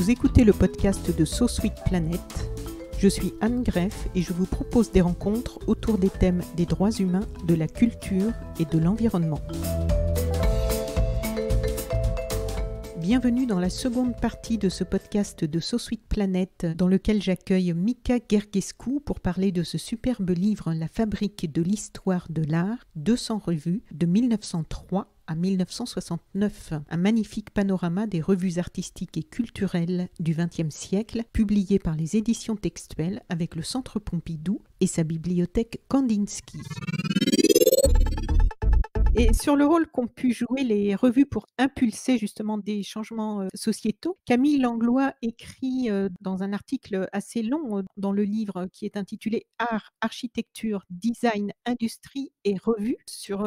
Vous écoutez le podcast de So Sweet Planet. Je suis Anne Greff et je vous propose des rencontres autour des thèmes des droits humains, de la culture et de l'environnement. Bienvenue dans la seconde partie de ce podcast de So Sweet Planet dans lequel j'accueille Mika Gergescu pour parler de ce superbe livre La fabrique de l'histoire de l'art, 200 revues de 1903 à 1969, un magnifique panorama des revues artistiques et culturelles du XXe siècle, publié par les éditions textuelles avec le Centre Pompidou et sa bibliothèque Kandinsky. Et sur le rôle qu'ont pu jouer les revues pour impulser justement des changements sociétaux, Camille Langlois écrit dans un article assez long dans le livre qui est intitulé Art, architecture, design, industrie et revue sur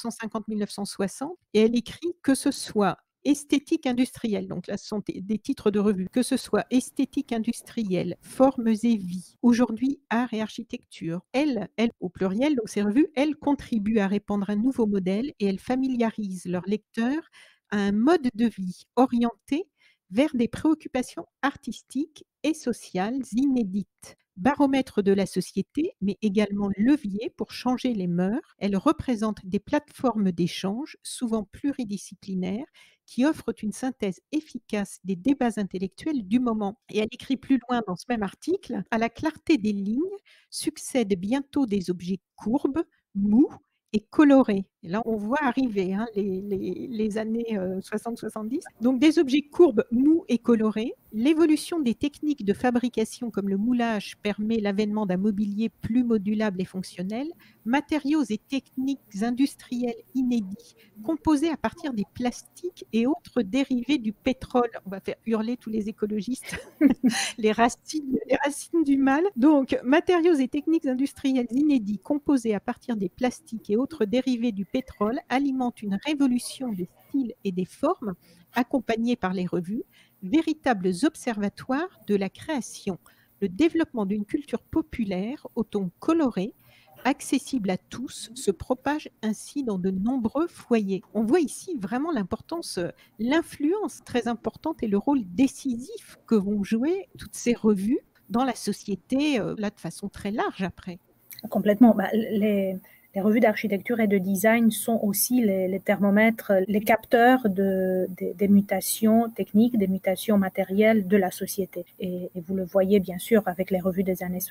1950-1960, et elle écrit que ce soit esthétique industrielle, donc là ce sont des titres de revues, que ce soit esthétique industrielle, formes et vie, aujourd'hui art et architecture. Elle au pluriel, donc ces revues, elles contribuent à répandre un nouveau modèle et elles familiarisent leurs lecteurs à un mode de vie orienté vers des préoccupations artistiques et sociales inédites. Baromètre de la société, mais également levier pour changer les mœurs, elles représentent des plateformes d'échange, souvent pluridisciplinaires, qui offrent une synthèse efficace des débats intellectuels du moment. Et elle écrit plus loin dans ce même article, à la clarté des lignes succèdent bientôt des objets courbes, mous et colorés. Et là, on voit arriver les années 60-70. Donc, des objets courbes, mous et colorés. L'évolution des techniques de fabrication comme le moulage permet l'avènement d'un mobilier plus modulable et fonctionnel. Matériaux et techniques industrielles inédits, composés à partir des plastiques et autres dérivés du pétrole. On va faire hurler tous les écologistes, les racines du mal. Donc, matériaux et techniques industrielles inédits, composés à partir des plastiques et autres dérivés du pétrole, alimentent une révolution des styles et des formes, accompagnée par les revues, véritables observatoires de la création. Le développement d'une culture populaire au ton coloré, accessible à tous, se propage ainsi dans de nombreux foyers. On voit ici vraiment l'importance, l'influence très importante et le rôle décisif que vont jouer toutes ces revues dans la société, là de façon très large après. Complètement. Les revues d'architecture et de design sont aussi les thermomètres, les capteurs des mutations techniques, des mutations matérielles de la société. Et vous le voyez bien sûr avec les revues des années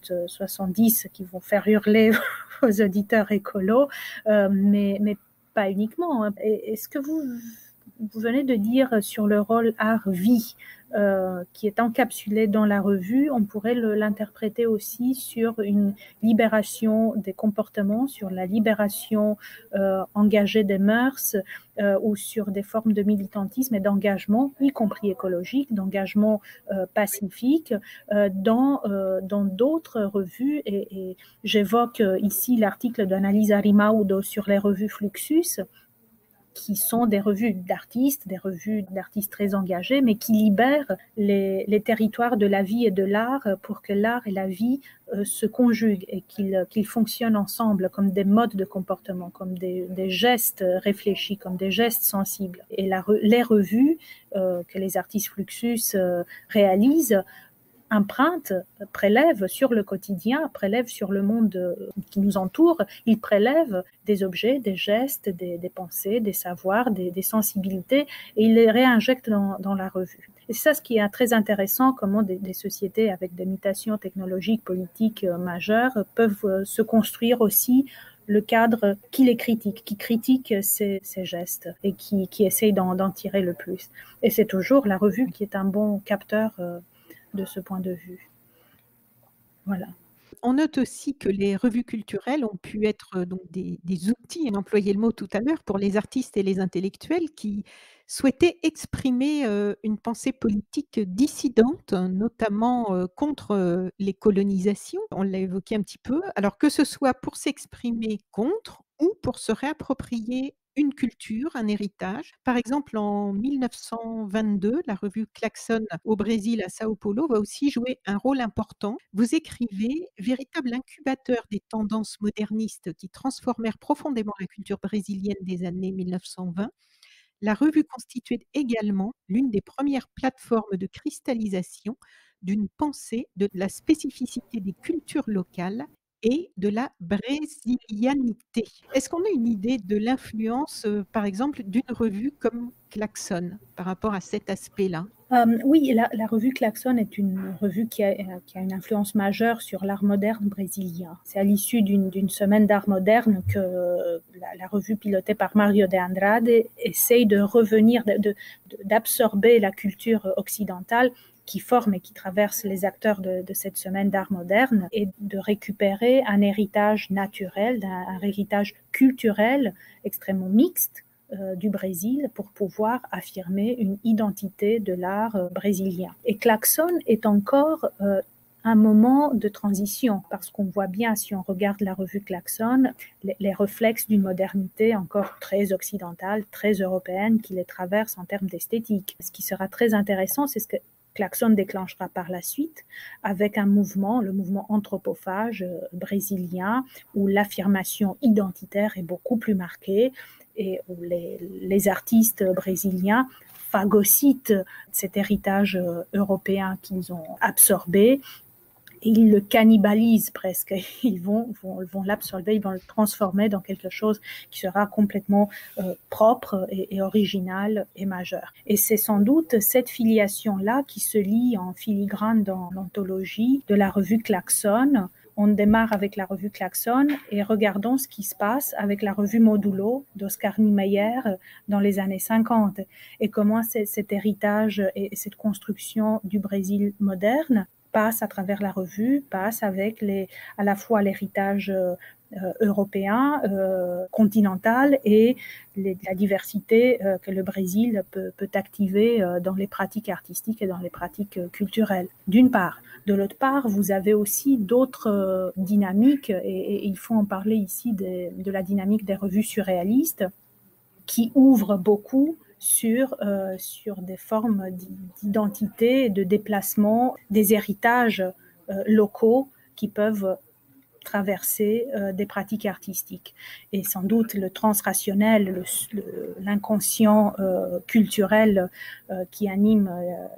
60-70 qui vont faire hurler aux auditeurs écolos, mais pas uniquement. Et ce que vous venez de dire sur le rôle art-vie, qui est encapsulé dans la revue, on pourrait l'interpréter aussi sur une libération des comportements, sur la libération engagée des mœurs, ou sur des formes de militantisme et d'engagement, y compris écologique, d'engagement pacifique, dans d'autres revues. Et j'évoque ici l'article d'Annalisa Rimaudo sur les revues Fluxus, qui sont des revues d'artistes très engagés, mais qui libèrent les territoires de la vie et de l'art pour que l'art et la vie se conjuguent et qu'ils fonctionnent ensemble comme des modes de comportement, comme des gestes réfléchis, comme des gestes sensibles. Et les revues que les artistes Fluxus réalisent emprunte, prélève sur le quotidien, prélève sur le monde qui nous entoure, il prélève des objets, des gestes, des pensées, des savoirs, des sensibilités, et il les réinjecte dans la revue. Et c'est ça ce qui est très intéressant, comment des sociétés avec des mutations technologiques, politiques majeures peuvent se construire aussi le cadre qui les critique, qui critique ces gestes et qui essaye d'en tirer le plus. Et c'est toujours la revue qui est un bon capteur de ce point de vue. Voilà. On note aussi que les revues culturelles ont pu être donc des outils, on employait le mot tout à l'heure, pour les artistes et les intellectuels qui souhaitaient exprimer une pensée politique dissidente, notamment contre les colonisations. On l'a évoqué un petit peu. Alors que ce soit pour s'exprimer contre ou pour se réapproprier une culture, un héritage. Par exemple, en 1922, la revue Klaxon au Brésil, à Sao Paulo, va aussi jouer un rôle important. Vous écrivez, véritable incubateur des tendances modernistes qui transformèrent profondément la culture brésilienne des années 1920, La revue constituait également l'une des premières plateformes de cristallisation d'une pensée de la spécificité des cultures locales et de la brésilianité. Est-ce qu'on a une idée de l'influence, par exemple, d'une revue comme Klaxon par rapport à cet aspect-là? Oui, la revue Klaxon est une revue qui a une influence majeure sur l'art moderne brésilien. C'est à l'issue d'une semaine d'art moderne que la revue pilotée par Mario de Andrade essaye de revenir, d'absorber la culture occidentale qui forme et qui traverse les acteurs de cette semaine d'art moderne et de récupérer un héritage naturel, un héritage culturel extrêmement mixte du Brésil pour pouvoir affirmer une identité de l'art brésilien. Et Klaxon est encore un moment de transition parce qu'on voit bien, si on regarde la revue Klaxon, les réflexes d'une modernité encore très occidentale, très européenne qui les traverse en termes d'esthétique. Ce qui sera très intéressant, c'est ce que Klaxon déclenchera par la suite avec un mouvement, le mouvement anthropophage brésilien, où l'affirmation identitaire est beaucoup plus marquée et où les artistes brésiliens phagocytent cet héritage européen qu'ils ont absorbé et ils le cannibalisent presque. Ils vont l'absorber, ils vont le transformer dans quelque chose qui sera complètement propre et original et majeur. Et c'est sans doute cette filiation-là qui se lie en filigrane dans l'anthologie de la revue Klaxon. On démarre avec la revue Klaxon et regardons ce qui se passe avec la revue Modulo d'Oscar Niemeyer dans les années 50 et comment cet héritage et cette construction du Brésil moderne passe à travers la revue, passe avec à la fois l'héritage européen, continental et la diversité que le Brésil peut activer dans les pratiques artistiques et dans les pratiques culturelles, d'une part. De l'autre part, vous avez aussi d'autres dynamiques, et il faut en parler ici de la dynamique des revues surréalistes, qui ouvrent beaucoup sur des formes d'identité, de déplacement, des héritages locaux qui peuvent traverser des pratiques artistiques. Et sans doute le transrationnel, l'inconscient culturel qui anime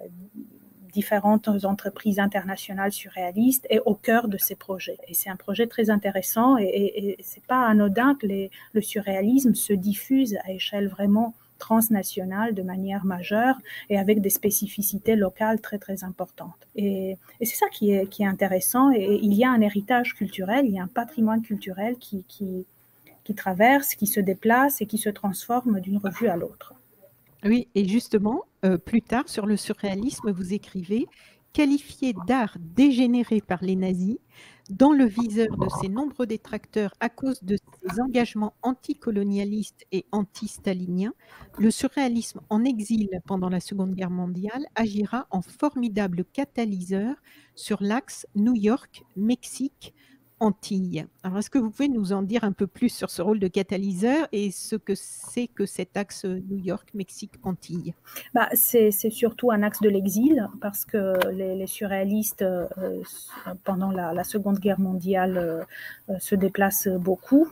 différentes entreprises internationales surréalistes est au cœur de ces projets. Et c'est un projet très intéressant et c'est pas anodin que le surréalisme se diffuse à échelle vraiment transnationale de manière majeure et avec des spécificités locales très très importantes. Et c'est ça qui est intéressant. Et il y a un héritage culturel, il y a un patrimoine culturel qui traverse, qui se déplace et qui se transforme d'une revue à l'autre. Oui, et justement, plus tard, sur le surréalisme, vous écrivez: «Qualifié d'art dégénéré par les nazis, dans le viseur de ses nombreux détracteurs à cause de ses engagements anticolonialistes et anti-staliniens, le surréalisme en exil pendant la Seconde Guerre mondiale agira en formidable catalyseur sur l'axe New York-Mexique Antilles». Alors, est-ce que vous pouvez nous en dire un peu plus sur ce rôle de catalyseur et ce que c'est que cet axe New York-Mexique-Antilles? C'est surtout un axe de l'exil parce que les surréalistes, pendant la Seconde Guerre mondiale, se déplacent beaucoup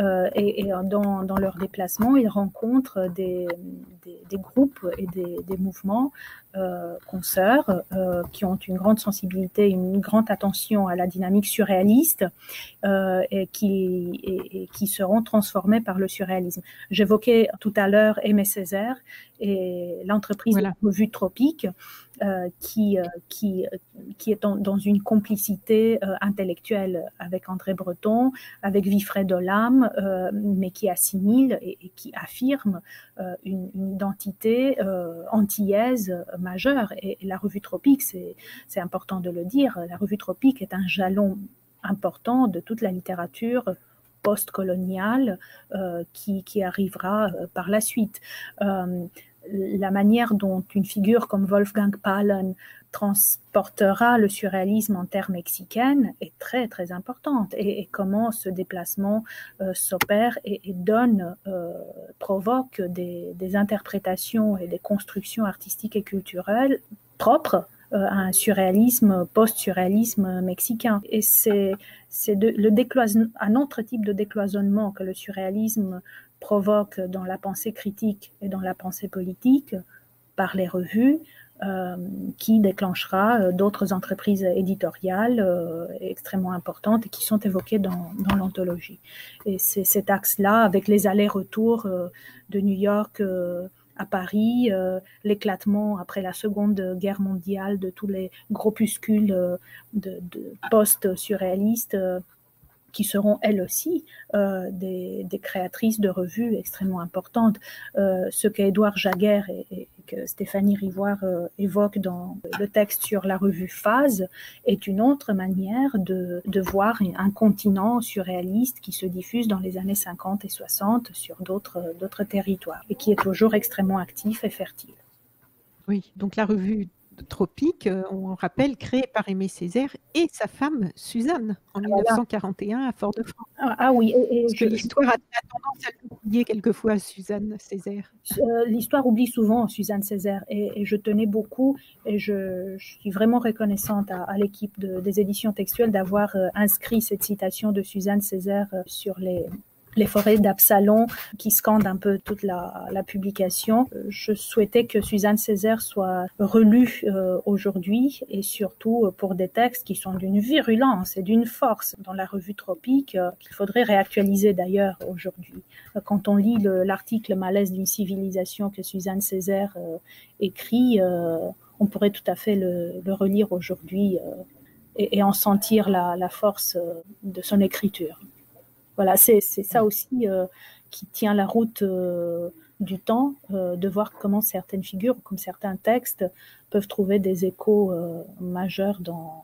et dans leur déplacement, ils rencontrent des groupes et des mouvements consoeurs qui ont une grande sensibilité, une grande attention à la dynamique surréaliste et qui seront transformés par le surréalisme. J'évoquais tout à l'heure Aimé Césaire et l'entreprise de la revue Tropique qui est dans une complicité intellectuelle avec André Breton, avec Wilfred Olam, mais qui assimile et qui affirme une identité antillaise majeure. Et la revue Tropique, c'est important de le dire, la revue Tropique est un jalon important de toute la littérature post-coloniale qui arrivera par la suite. La manière dont une figure comme Wolfgang Paalen transportera le surréalisme en terre mexicaine est très très importante et comment ce déplacement s'opère et provoque des interprétations et des constructions artistiques et culturelles propres un surréalisme, post-surréalisme mexicain. Et c'est un autre type de décloisonnement que le surréalisme provoque dans la pensée critique et dans la pensée politique par les revues, qui déclenchera d'autres entreprises éditoriales extrêmement importantes et qui sont évoquées dans l'anthologie. Et c'est cet axe-là, avec les allers-retours de New York à Paris, l'éclatement après la Seconde Guerre mondiale de tous les groupuscules de post-surréalistes, qui seront elles aussi des créatrices de revues extrêmement importantes. Ce qu'Édouard Jaguer et que Stéphanie Rivoire évoquent dans le texte sur la revue Phase est une autre manière de voir un continent surréaliste qui se diffuse dans les années 50 et 60 sur d'autres territoires et qui est toujours extrêmement actif et fertile. Oui, donc la revue Tropique, on rappelle, créée par Aimé Césaire et sa femme Suzanne en 1941 à Fort-de-France. Ah oui, parce que l'histoire a tendance à l'oublier quelquefois, Suzanne Césaire. L'histoire oublie souvent Suzanne Césaire et je tenais beaucoup et je suis vraiment reconnaissante à l'équipe des éditions textuelles d'avoir inscrit cette citation de Suzanne Césaire sur les forêts d'Absalon qui scandent un peu toute la publication. Je souhaitais que Suzanne Césaire soit relue aujourd'hui et surtout pour des textes qui sont d'une virulence et d'une force dans la revue Tropique qu'il faudrait réactualiser d'ailleurs aujourd'hui. Quand on lit l'article Malaise d'une civilisation que Suzanne Césaire écrit, on pourrait tout à fait le relire aujourd'hui et en sentir la force de son écriture. Voilà, c'est ça aussi qui tient la route du temps, de voir comment certaines figures, comme certains textes, peuvent trouver des échos majeurs dans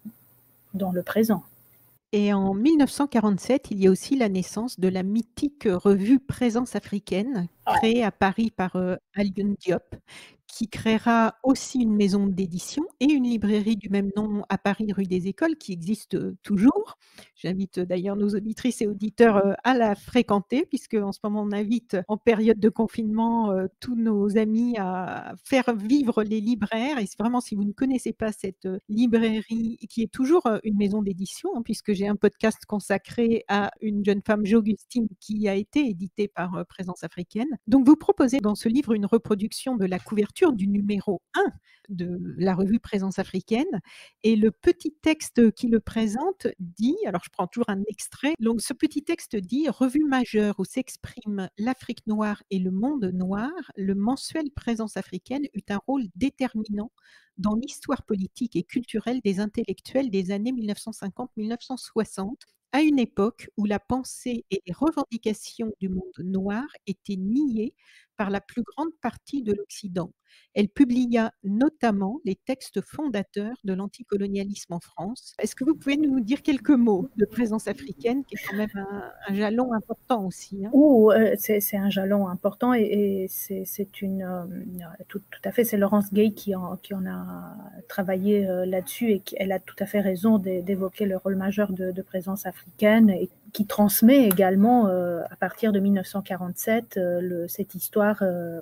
le présent. Et en 1947, il y a aussi la naissance de la mythique revue Présence africaine, créée à Paris par Alioune Diop, qui créera aussi une maison d'édition et une librairie du même nom à Paris, rue des Écoles, qui existe toujours. J'invite d'ailleurs nos auditrices et auditeurs à la fréquenter, puisque en ce moment, on invite en période de confinement tous nos amis à faire vivre les libraires. Et c'est vraiment, si vous ne connaissez pas cette librairie, qui est toujours une maison d'édition, puisque j'ai un podcast consacré à une jeune femme, J'Augustine, qui a été édité par Présence africaine. Donc, vous proposez dans ce livre une reproduction de la couverture du numéro 1 de la revue Présence africaine. Et le petit texte qui le présente dit, alors je prends toujours un extrait, donc ce petit texte dit « Revue majeure où s'expriment l'Afrique noire et le monde noir, le mensuel Présence africaine eut un rôle déterminant dans l'histoire politique et culturelle des intellectuels des années 1950-1960, à une époque où la pensée et les revendications du monde noir étaient niées par la plus grande partie de l'Occident. Elle publia notamment les textes fondateurs de l'anticolonialisme en France. Est-ce que vous pouvez nous dire quelques mots de Présence africaine, qui est quand même un jalon important aussi, c'est un jalon important et c'est une tout à fait, c'est Laurence Gay qui en a travaillé là-dessus et elle a tout à fait raison d'évoquer le rôle majeur de Présence africaine et qui transmet également à partir de 1947 cette histoire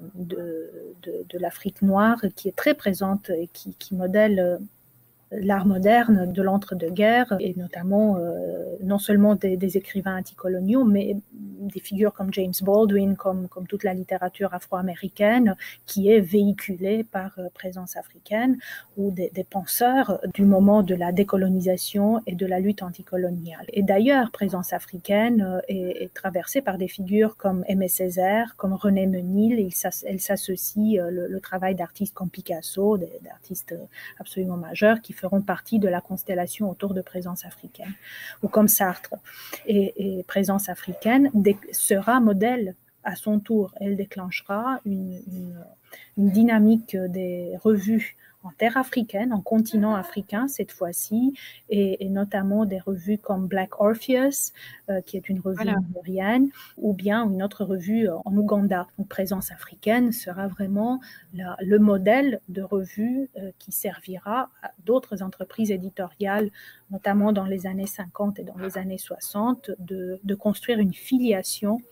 de l'Afrique noire qui est très présente et qui modèle l'art moderne de l'entre-deux-guerres et notamment non seulement des écrivains anticoloniaux, mais des figures comme James Baldwin, comme toute la littérature afro-américaine qui est véhiculée par Présence africaine ou des penseurs du moment de la décolonisation et de la lutte anticoloniale. Et d'ailleurs, Présence africaine est traversée par des figures comme Aimé Césaire, comme René Menil. Elle s'associe le travail d'artistes comme Picasso, d'artistes absolument majeurs qui feront partie de la constellation autour de Présence africaine, ou comme Sartre. Et Présence africaine sera modèle à son tour. Elle déclenchera une dynamique des revues en terre africaine, en continent africain cette fois-ci, et notamment des revues comme Black Orpheus, qui est une revue nigérienne, ou bien une autre revue en Ouganda. Donc, Présence africaine sera vraiment le modèle de revue qui servira à d'autres entreprises éditoriales, notamment dans les années 50 et dans les années 60, de construire une filiation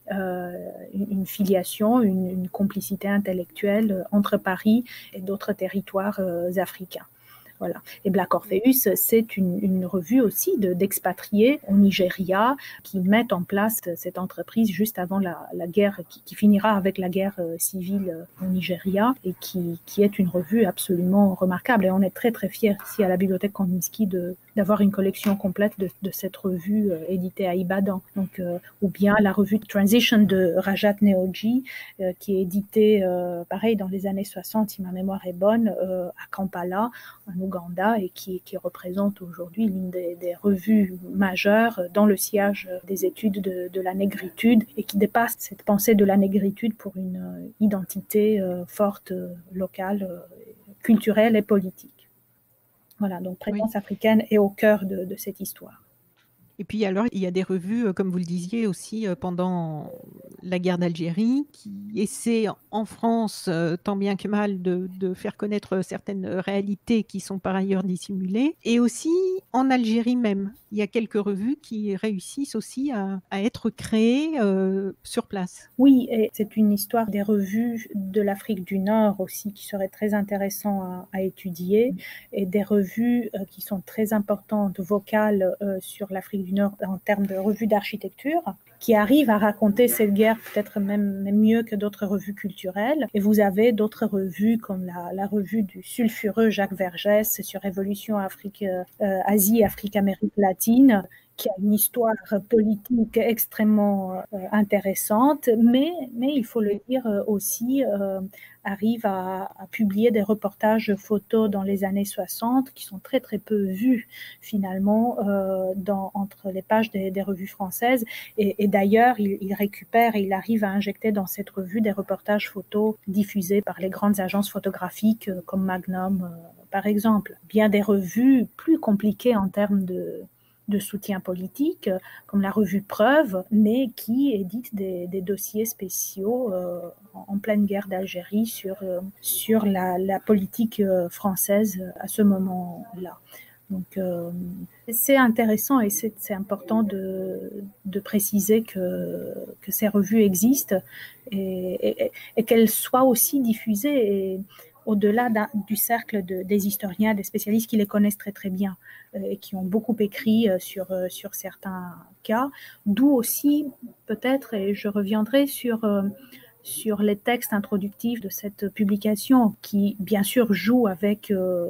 une filiation, une complicité intellectuelle entre Paris et d'autres territoires africains. Voilà. Et Black Orpheus, c'est une revue aussi d'expatriés au Nigeria qui mettent en place cette entreprise juste avant la guerre, qui finira avec la guerre civile au Nigeria et qui est une revue absolument remarquable. Et on est très très fiers ici à la Bibliothèque Kandinsky d'avoir une collection complète de cette revue éditée à Ibadan. Donc, ou bien la revue Transition de Rajat Neoji, qui est éditée, pareil, dans les années 60, si ma mémoire est bonne, à Kampala, en Ouganda, et qui représente aujourd'hui l'une des revues majeures dans le sillage des études de la négritude et qui dépasse cette pensée de la négritude pour une identité forte, locale, culturelle et politique. Voilà, donc Présence africaine est au cœur de cette histoire. Et puis alors, il y a des revues, comme vous le disiez aussi, pendant la guerre d'Algérie, qui essaient en France, tant bien que mal, de faire connaître certaines réalités qui sont par ailleurs dissimulées. Et aussi en Algérie même, il y a quelques revues qui réussissent aussi à être créées sur place. Oui, et c'est une histoire des revues de l'Afrique du Nord aussi qui serait très intéressant à étudier, et des revues qui sont très importantes, vocales, sur l'Afrique du Nord en termes de revues d'architecture, qui arrivent à raconter cette guerre peut-être même mieux que d'autres revues culturelles. Et vous avez d'autres revues comme la revue du sulfureux Jacques Vergès sur Révolution Asie, Afrique, Amérique latine, qui a une histoire politique extrêmement intéressante, mais il faut le dire aussi, arrive à publier des reportages photos dans les années 60 qui sont très très peu vus finalement entre les pages des revues françaises, et d'ailleurs il récupère et il arrive à injecter dans cette revue des reportages photos diffusés par les grandes agences photographiques comme Magnum par exemple. Bien des revues plus compliquées en termes de soutien politique, comme la revue Preuve, mais qui édite des dossiers spéciaux en pleine guerre d'Algérie sur la politique française à ce moment-là. Donc, c'est intéressant et c'est important de préciser que ces revues existent et qu'elles soient aussi diffusées et au-delà du cercle des historiens, des spécialistes qui les connaissent très très bien et qui ont beaucoup écrit sur certains cas, d'où aussi peut-être, et je reviendrai sur les textes introductifs de cette publication qui, bien sûr, jouent avec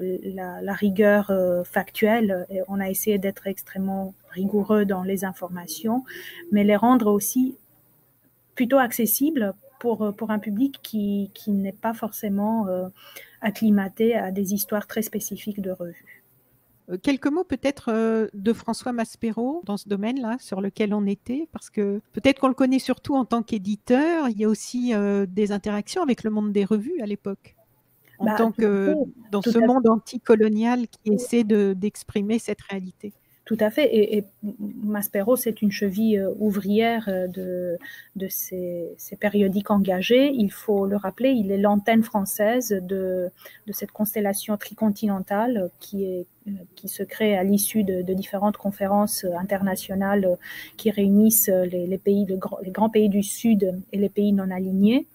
la rigueur factuelle. Et on a essayé d'être extrêmement rigoureux dans les informations, mais les rendre aussi plutôt accessibles pour un public qui n'est pas forcément acclimaté à des histoires très spécifiques de revues. Quelques mots peut-être de François Maspero dans ce domaine-là, sur lequel on était, parce que peut-être qu'on le connaît surtout en tant qu'éditeur, il y a aussi des interactions avec le monde des revues à l'époque, en tant que dans ce monde anticolonial qui essaie d'exprimer cette réalité. Tout à fait. Et Maspero, c'est une cheville ouvrière de ces périodiques engagés. Il faut le rappeler, il est l'antenne française de cette constellation tricontinentale qui se crée à l'issue de différentes conférences internationales qui réunissent les grands pays du Sud et les pays non alignés.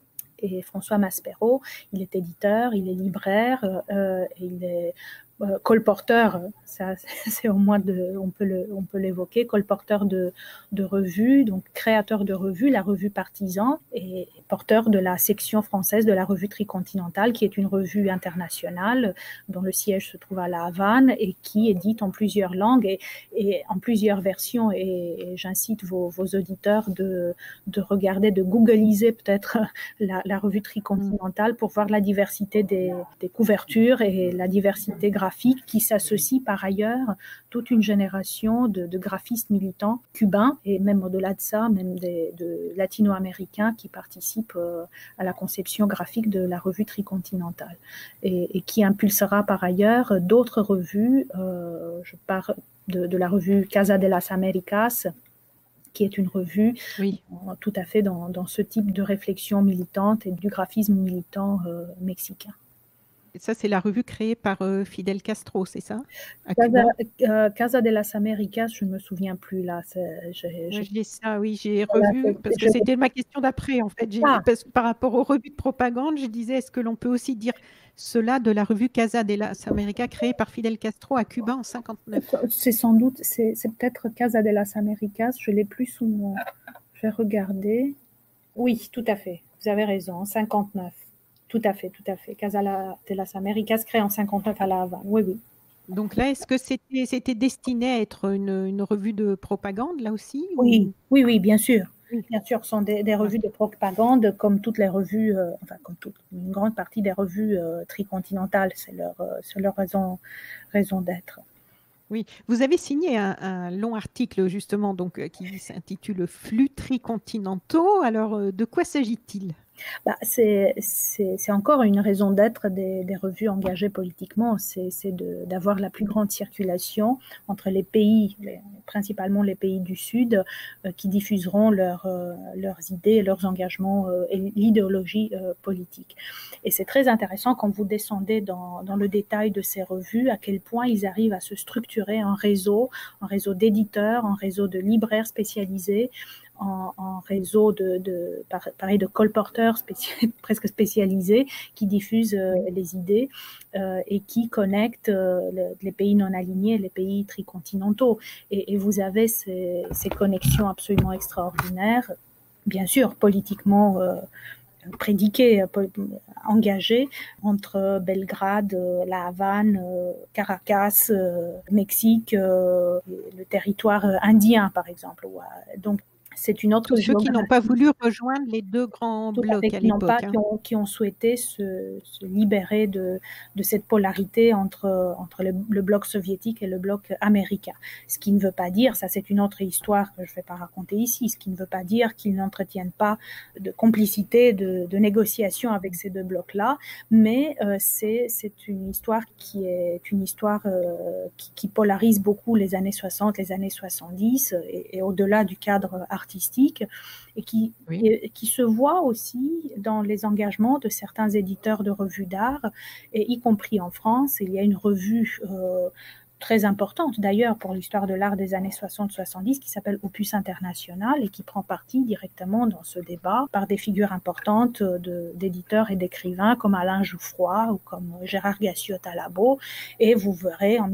Et François Maspero, il est éditeur, il est libraire, et il est colporteur, ça c'est au moins on peut l'évoquer, colporteur de revues, donc créateur de revues, la revue Partisan, et porteur de la section française de la revue Tricontinentale, qui est une revue internationale dont le siège se trouve à La Havane et qui édite en plusieurs langues et en plusieurs versions. Et j'incite vos auditeurs de regarder, de googliser peut-être la revue Tricontinentale pour voir la diversité des couvertures et la diversité graphique qui s'associe par ailleurs toute une génération de graphistes militants cubains et même au-delà de ça, même de latino-américains qui participent à la conception graphique de la revue Tricontinentale et qui impulsera par ailleurs d'autres revues. Je parle de la revue Casa de las Américas, qui est une revue tout à fait dans ce type de réflexion militante et du graphisme militant mexicain. Ça, c'est la revue créée par Fidel Castro, c'est ça? À Casa, Cuba? Casa de las Américas, je ne me souviens plus là. Ouais, j'ai ça, oui, j'ai Voilà, revu parce que c'était ma question d'après, en fait. ah, Parce que par rapport aux revues de propagande, je disais, est-ce que l'on peut aussi dire cela de la revue Casa de las Américas créée par Fidel Castro à Cuba en 59? c'est sans doute, c'est peut-être Casa de las Américas, je l'ai plus sous mon. Je vais regarder. Oui, tout à fait. Vous avez raison, 59. Tout à fait, tout à fait. Casa de las Américas créée en 59 à La Havane. Oui, oui. Donc là, est-ce que c'était destiné à être une revue de propagande, là aussi, Oui, ou... oui, oui, bien sûr. Oui, Bien sûr, ce sont des voilà. revues de propagande, comme toutes les revues, enfin, comme une grande partie des revues tricontinentales. C'est leur raison d'être. Oui, vous avez signé un long article justement donc qui s'intitule Flux tricontinentaux. Alors, de quoi s'agit-il? Bah, c'est encore une raison d'être des revues engagées politiquement, c'est d'avoir la plus grande circulation entre les pays, principalement les pays du Sud, qui diffuseront leurs idées, leurs engagements et l'idéologie politique. Et c'est très intéressant quand vous descendez dans le détail de ces revues, à quel point ils arrivent à se structurer en réseau d'éditeurs, en réseau de libraires spécialisés, en réseau pareil, de colporteurs presque spécialisés qui diffusent Oui. les idées et qui connectent les pays non alignés, les pays tricontinentaux. Et vous avez ces connexions absolument extraordinaires, bien sûr, politiquement prédiquées, engagées entre Belgrade, La Havane, Caracas, Mexique, le territoire indien, par exemple. Donc, c'est une autre Tous ceux qui n'ont pas géographie. voulu rejoindre les deux grands Tout à fait, blocs à qui n'ont pas, l'époque, hein. qui ont souhaité se libérer de cette polarité entre le bloc soviétique et le bloc américain. Ce qui ne veut pas dire, ça c'est une autre histoire que je ne vais pas raconter ici, ce qui ne veut pas dire qu'ils n'entretiennent pas de complicité, de négociation avec ces deux blocs-là, mais c'est une histoire qui est une histoire qui polarise beaucoup les années 60, les années 70 et au-delà du cadre artistique et Oui. qui se voit aussi dans les engagements de certains éditeurs de revues d'art, et y compris en France. Il y a une revue très importante d'ailleurs pour l'histoire de l'art des années 60-70 qui s'appelle Opus International et qui prend parti directement dans ce débat par des figures importantes d'éditeurs et d'écrivains comme Alain Jouffroy ou comme Gérard Gassiot-Talabo. Et vous verrez en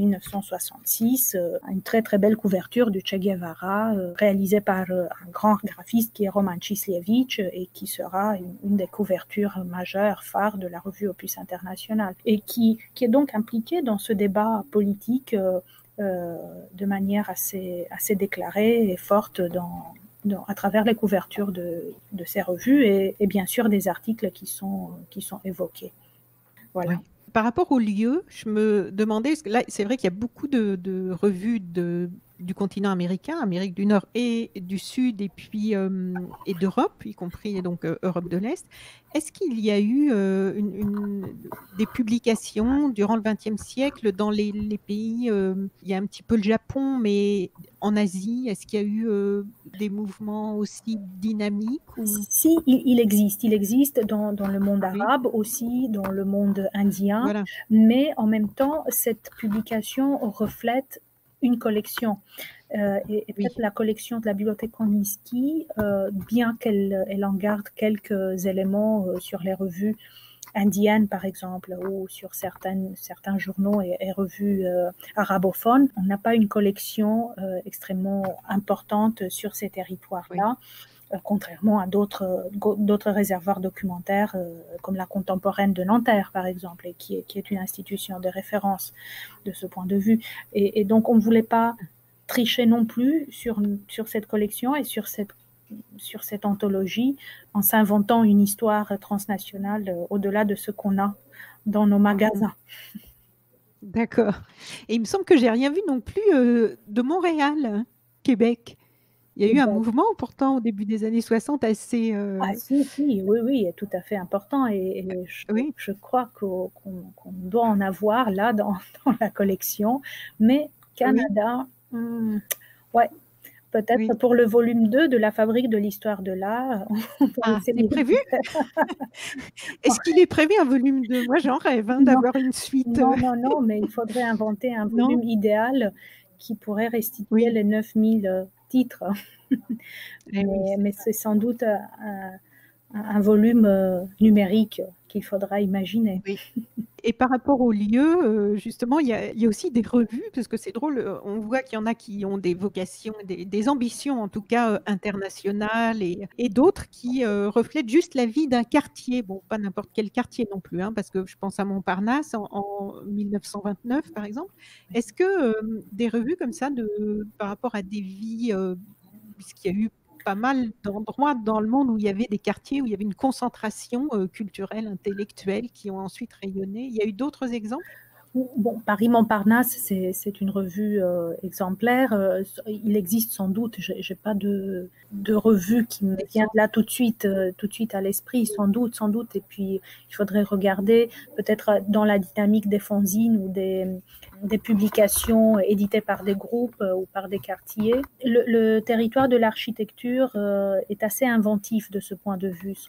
1966 une très très belle couverture du Che Guevara réalisée par un grand graphiste qui est Roman Cislievich et qui sera une des couvertures majeures, phares de la revue Opus International et qui est donc impliquée dans ce débat politique de manière assez déclarée et forte à travers les couvertures de ces revues et bien sûr des articles qui sont évoqués. Voilà. Oui. Par rapport au lieu, je me demandais, parce que là, c'est vrai qu'il y a beaucoup de revues du continent américain, Amérique du Nord et du Sud, et puis et d'Europe, y compris donc Europe de l'Est. Est-ce qu'il y a eu des publications durant le XXe siècle dans les pays, il y a un petit peu le Japon, mais en Asie, est-ce qu'il y a eu des mouvements aussi dynamiques ou... Si, il existe dans le monde Oui, arabe aussi, dans le monde indien, voilà. mais en même temps, cette publication reflète une collection. Et Oui, peut-être la collection de la bibliothèque Kandinsky, bien qu'elle en garde quelques éléments sur les revues indiennes, par exemple, ou sur certains journaux et revues arabophones, on n'a pas une collection extrêmement importante sur ces oui. territoires-là contrairement à d'autres réservoirs documentaires comme la Contemporaine de Nanterre, par exemple, et qui est une institution de référence de ce point de vue. Et donc, on ne voulait pas tricher non plus sur cette collection et sur cette anthologie en s'inventant une histoire transnationale au-delà de ce qu'on a dans nos magasins. D'accord. Et il me semble que j'ai rien vu non plus de Montréal, hein, Québec. Il y a Et eu un ben, mouvement pourtant au début des années 60 assez... ah si, si, oui, oui, est tout à fait important et oui, je crois qu'on doit en avoir là dans la collection. Mais oui. Canada, ouais, peut-être Oui. pour le volume 2 de la Fabrique de l'Histoire de l'Art, on va Ah, c'est essayer. prévu? Est-ce qu'il est prévu un volume 2? Moi, j'en rêve, hein, Non, d'avoir une suite, non, non, non, mais il faudrait inventer un non? volume idéal qui pourrait restituer Oui. les 9000 titres. Eh oui, Mais c'est ça. c'est sans doute un volume numérique qu'il faudra imaginer. Oui. Et par rapport aux lieux, justement, il y a aussi des revues, parce que c'est drôle, on voit qu'il y en a qui ont des vocations, des ambitions en tout cas, internationales et d'autres qui, reflètent juste la vie d'un quartier. Bon, pas n'importe quel quartier non plus, hein, parce que je pense à Montparnasse en 1929 par exemple. Est-ce que, des revues comme ça par rapport à des vies, puisqu'il y a eu pas mal d'endroits dans le monde où il y avait des quartiers, où il y avait une concentration, culturelle, intellectuelle qui ont ensuite rayonné. Il y a eu d'autres exemples? Bon, Paris-Montparnasse, c'est une revue exemplaire. Il existe sans doute, j'ai pas de revue qui me vient là tout de suite à l'esprit, sans doute. Et puis, il faudrait regarder peut-être dans la dynamique des fanzines ou des publications éditées par des groupes ou par des quartiers. Le territoire de l'architecture est assez inventif de ce point de vue.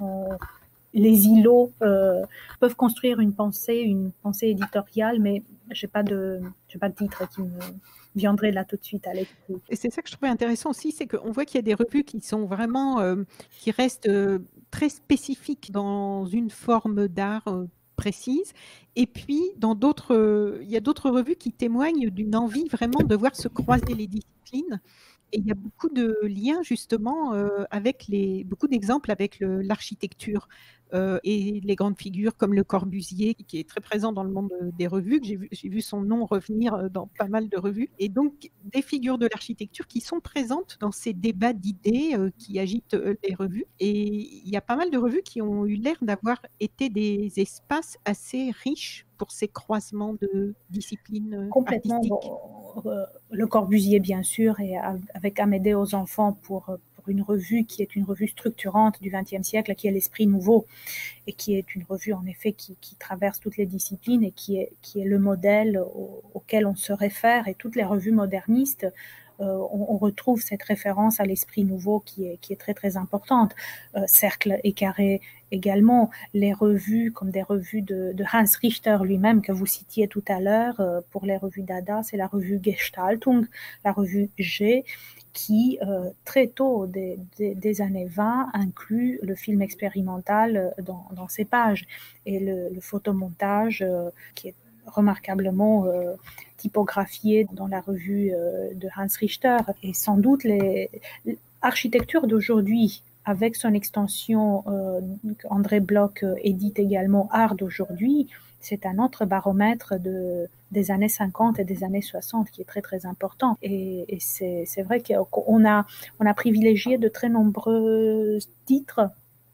Les îlots peuvent construire une pensée éditoriale, mais j'ai pas de titre qui me viendrait là tout de suite à l'esprit. Et c'est ça que je trouvais intéressant aussi, c'est qu'on voit qu'il y a des revues qui sont vraiment, qui restent, très spécifiques dans une forme d'art, précise et puis dans d'autres, il y a d'autres revues qui témoignent d'une envie vraiment de voir se croiser les disciplines et il y a beaucoup de liens justement, avec beaucoup d'exemples avec l'architecture, et les grandes figures comme Le Corbusier qui est très présent dans le monde, des revues, que j'ai vu son nom revenir, dans pas mal de revues et donc des figures de l'architecture qui sont présentes dans ces débats d'idées, qui agitent, les revues et il y a pas mal de revues qui ont eu l'air d'avoir été des espaces assez riches pour ces croisements de disciplines, Complètement. artistiques. Le Corbusier, bien sûr, et avec Amédée aux enfants pour une revue qui est une revue structurante du XXe siècle, qui est l'Esprit Nouveau, et qui est une revue en effet qui traverse toutes les disciplines et qui est le modèle auquel on se réfère. Et toutes les revues modernistes, on retrouve cette référence à l'Esprit Nouveau qui est très très importante. Cercle et Carré également, les revues comme des revues de Hans Richter lui-même que vous citiez tout à l'heure pour les revues Dada, c'est la revue Gestaltung, la revue G, qui très tôt, des années 20, inclut le film expérimental dans ses pages et le photomontage qui est remarquablement typographié dans la revue de Hans Richter. Et sans doute l'architecture d'aujourd'hui, avec son extension, André Bloch édite également Art d'aujourd'hui, c'est un autre baromètre des années 50 et des années 60 qui est très très important. Et c'est vrai qu'on a privilégié de très nombreux titres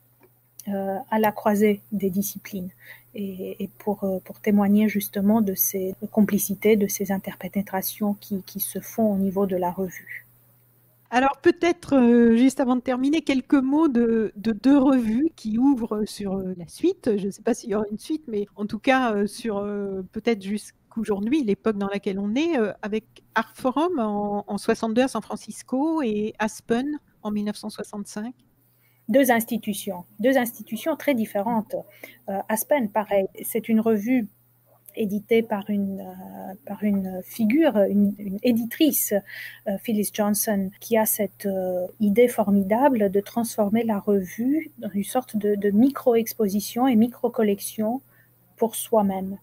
à la croisée des disciplines et pour témoigner justement de ces complicités, de ces interprétations qui se font au niveau de la revue. Alors peut-être, juste avant de terminer, quelques mots de 2 revues qui ouvrent sur, la suite. Je ne sais pas s'il y aura une suite, mais en tout cas, sur, peut-être jusqu'aujourd'hui, l'époque dans laquelle on est, avec Artforum en 62 à San Francisco et Aspen en 1965. Deux institutions très différentes. Aspen, pareil, c'est une revue édité par une figure, une éditrice, Phyllis Johnson, qui a cette idée formidable de transformer la revue dans une sorte de micro-exposition et micro-collection pour soi-même.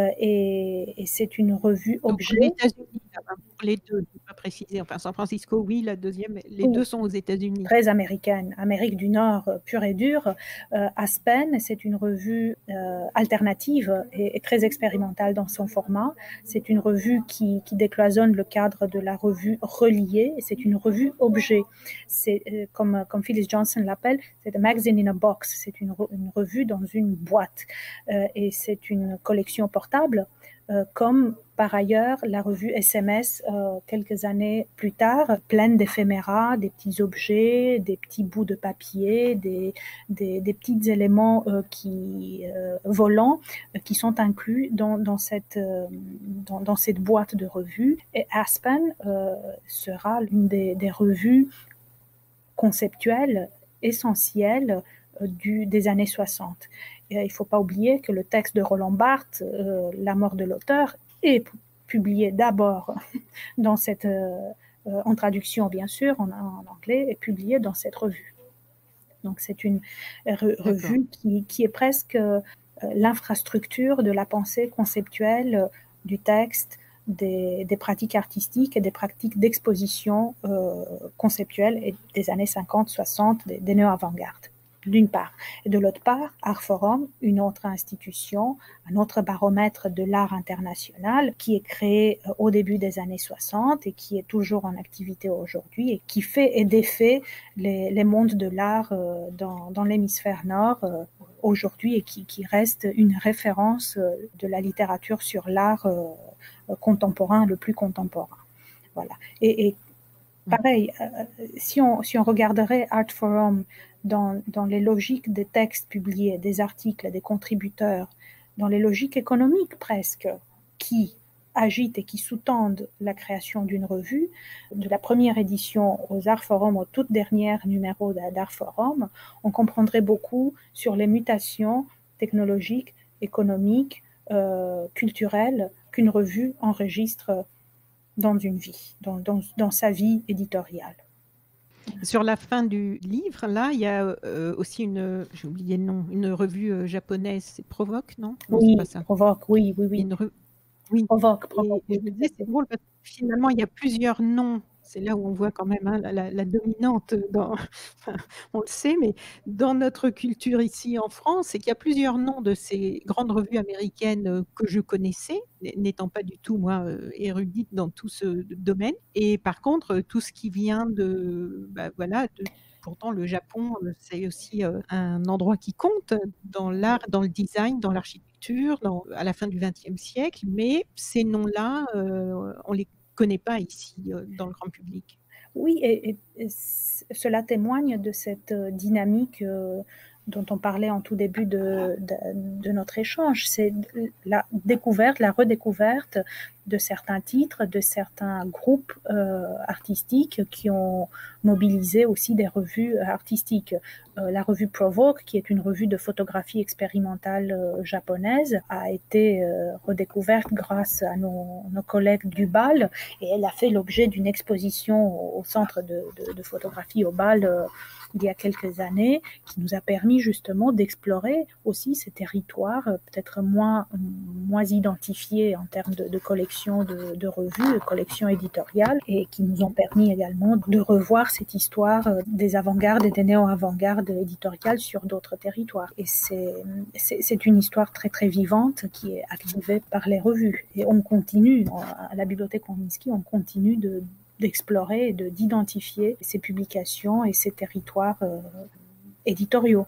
Et c'est une revue Donc aux objet. États-Unis, là-bas, pour les 2, je n'ai pas précisé. Enfin, San Francisco, oui, la deuxième, les 2 sont aux États-Unis. Très américaine, Amérique du Nord pure et dure. Aspen, c'est une revue alternative et très expérimentale dans son format. C'est une revue qui décloisonne le cadre de la revue reliée. C'est une revue objet. C'est comme Phyllis Johnson l'appelle, c'est a magazine in a box. C'est une revue dans une boîte et c'est une collection portable. comme par ailleurs la revue SMS quelques années plus tard, pleine d'éphéméras, des petits objets, des petits bouts de papier, des petits éléments volants qui sont inclus dans cette boîte de revues. Et Aspen sera l'une des revues conceptuelles essentielles des années 60. Et il ne faut pas oublier que le texte de Roland Barthes, La mort de l'auteur, est publié d'abord dans cette, en traduction bien sûr, en anglais, est publié dans cette revue. Donc c'est une revue qui est presque l'infrastructure de la pensée conceptuelle du texte, des pratiques artistiques et des pratiques d'exposition conceptuelle des années 50-60, des néo-avant-gardes, d'une part. Et de l'autre part, Artforum, une autre institution, un autre baromètre de l'art international qui est créé au début des années 60 et qui est toujours en activité aujourd'hui et qui fait et défait les mondes de l'art dans l'hémisphère nord aujourd'hui et qui reste une référence de la littérature sur l'art contemporain, le plus contemporain. Voilà. Et pareil, si on regarderait Artforum dans les logiques des textes publiés, des articles, des contributeurs, dans les logiques économiques presque, qui agitent et qui sous-tendent la création d'une revue, de la première édition aux Artforum au tout dernier numéro d'Artforum, on comprendrait beaucoup sur les mutations technologiques, économiques, culturelles qu'une revue enregistre dans une vie, dans sa vie éditoriale. Sur la fin du livre, là, il y a aussi j'ai oublié le nom, une revue japonaise, c'est Provoque, non? Non, oui, c'est pas ça. Provoque, oui. Oui. Provoque. Et je me disais, c'est drôle parce que finalement, il y a plusieurs noms. C'est là où on voit quand même la dominante enfin, on le sait, mais dans notre culture ici en France, c'est qu'il y a plusieurs noms de ces grandes revues américaines que je connaissais, n'étant pas du tout, moi, érudite dans tout ce domaine. Et par contre, tout ce qui vient pourtant le Japon, c'est aussi un endroit qui compte dans l'art, dans le design, dans l'architecture, à la fin du XXe siècle, mais ces noms-là, on les connaît pas ici dans le grand public. Oui, et cela témoigne de cette dynamique dont on parlait en tout début de notre échange. C'est la découverte, la redécouverte de certains titres, de certains groupes artistiques qui ont mobilisé aussi des revues artistiques. La revue Provoque, qui est une revue de photographie expérimentale japonaise, a été redécouverte grâce à nos collègues du BAL, et elle a fait l'objet d'une exposition au centre de photographie au BAL il y a quelques années, qui nous a permis justement d'explorer aussi ces territoires peut-être moins identifiés en termes de collection de revues, de collection éditoriale, et qui nous ont permis également de revoir cette histoire des avant-gardes et des néo-avant-gardes éditoriales sur d'autres territoires. Et c'est une histoire très très vivante qui est activée par les revues. Et on continue, à la Bibliothèque Kandinsky, on continue d'explorer et d'identifier ces publications et ces territoires éditoriaux.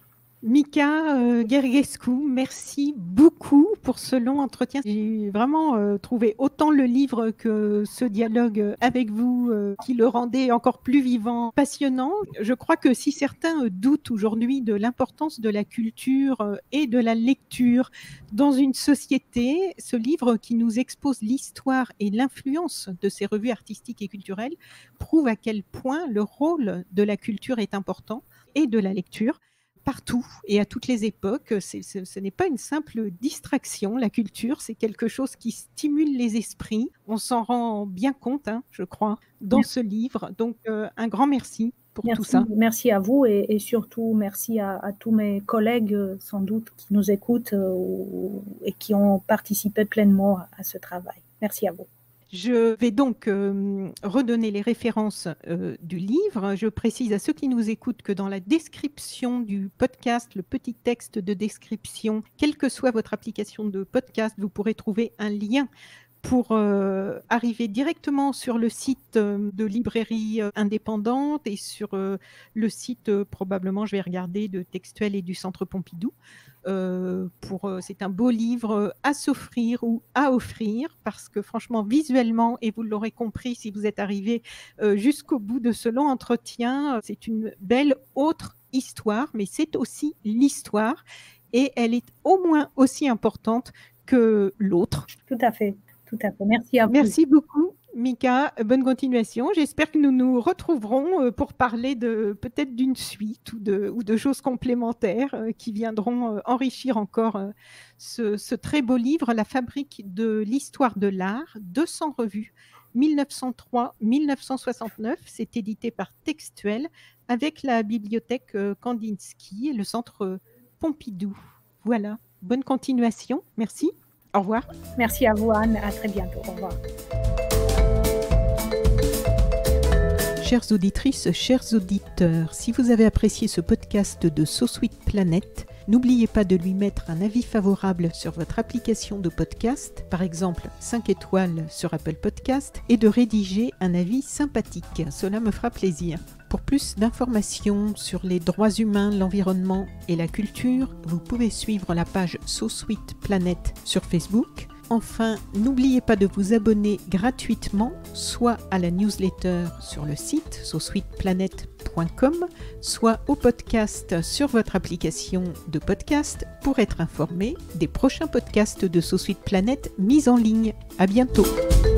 Mika Gergescu, merci beaucoup pour ce long entretien. J'ai vraiment trouvé autant le livre que ce dialogue avec vous qui le rendait encore plus vivant, passionnant. Je crois que si certains doutent aujourd'hui de l'importance de la culture et de la lecture dans une société, ce livre qui nous expose l'histoire et l'influence de ces revues artistiques et culturelles prouve à quel point le rôle de la culture est important et de la lecture. Partout et à toutes les époques. Ce n'est pas une simple distraction, la culture, c'est quelque chose qui stimule les esprits. On s'en rend bien compte, je crois, dans ce livre. Donc, un grand merci pour tout ça. Merci à vous et surtout merci à tous mes collègues, sans doute, qui nous écoutent et qui ont participé pleinement à ce travail. Merci à vous. Je vais donc redonner les références du livre. Je précise à ceux qui nous écoutent que dans la description du podcast, le petit texte de description, quelle que soit votre application de podcast, vous pourrez trouver un lien pour arriver directement sur le site de librairies indépendantes et sur le site, probablement, je vais regarder, de Textuel et du Centre Pompidou. C'est un beau livre à s'offrir ou à offrir, parce que franchement, visuellement, et vous l'aurez compris si vous êtes arrivé jusqu'au bout de ce long entretien, c'est une belle autre histoire, mais c'est aussi l'histoire, et elle est au moins aussi importante que l'autre. Tout à fait, tout à fait. Merci à vous. Merci beaucoup, Mika. Bonne continuation. J'espère que nous nous retrouverons pour parler peut-être d'une suite ou de choses complémentaires qui viendront enrichir encore ce très beau livre, La fabrique de l'histoire de l'art, 200 revues, 1903-1969. C'est édité par Textuel avec la bibliothèque Kandinsky et le Centre Pompidou. Voilà, bonne continuation. Merci. Au revoir. Merci à vous, Anne. À très bientôt. Au revoir. Chères auditrices, chers auditeurs, si vous avez apprécié ce podcast de So Sweet Planet, n'oubliez pas de lui mettre un avis favorable sur votre application de podcast, par exemple 5 étoiles sur Apple Podcast, et de rédiger un avis sympathique. Cela me fera plaisir. Pour plus d'informations sur les droits humains, l'environnement et la culture, vous pouvez suivre la page So Sweet Planet sur Facebook. Enfin, n'oubliez pas de vous abonner gratuitement, soit à la newsletter sur le site sosweetplanet.com, soit au podcast sur votre application de podcast pour être informé des prochains podcasts de So Sweet Planet mis en ligne. À bientôt.